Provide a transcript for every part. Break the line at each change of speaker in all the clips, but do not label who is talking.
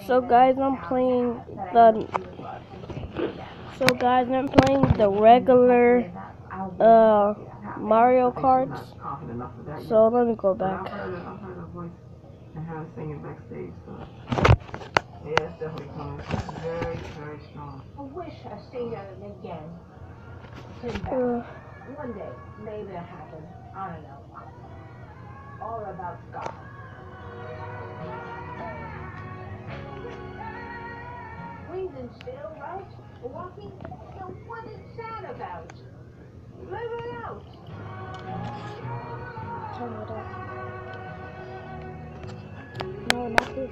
So guys, I'm playing the regular Mario Kart. So let me go back.
I heard her voice and her singing backstage. So yeah, it's definitely coming. She's very, very strong.
I wish I seen her again. One day, maybe it'll happen. I don't know. All about God. Breathing still, right? Walking? Now what is that about? Live it out.
Turn it up. No, not this.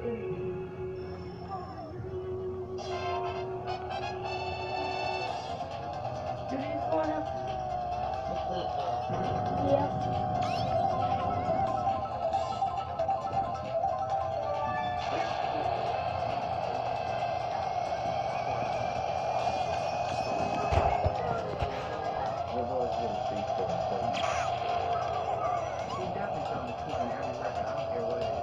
Did he going up?
Yep.
He definitely told me keeping every record. I don't care what it is.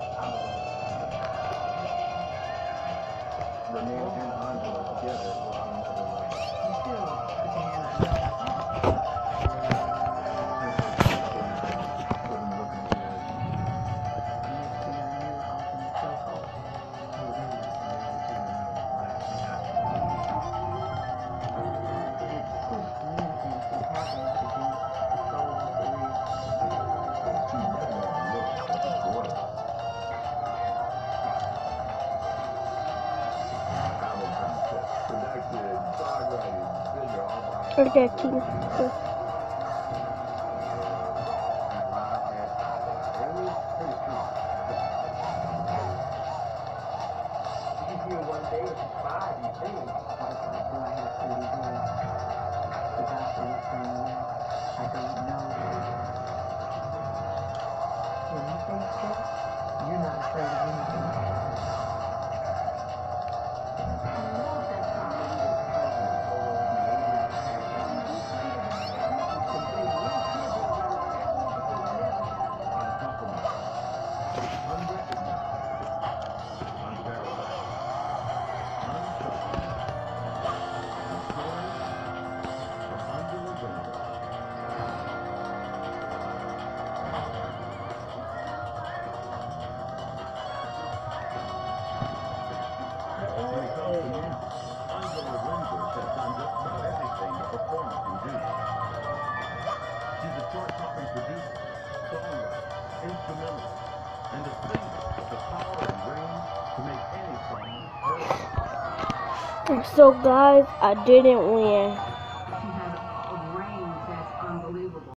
Renee and Angela together were on another line.
You still put your hand on
Couldn't look in the air.
next thing I knew, I was in the chokehold. It pushed me into having to be a solo career.
She definitely looked like a gorgeous. Album concept, production, songwriting, singer, all by
Projecting.
It was pretty strong.
You feel one day it's 5, you think. Do I have 30 days? The doctor was saying, well, I don't know. When you face death, you're not afraid of anything. I love that song.
So guys, I didn't win.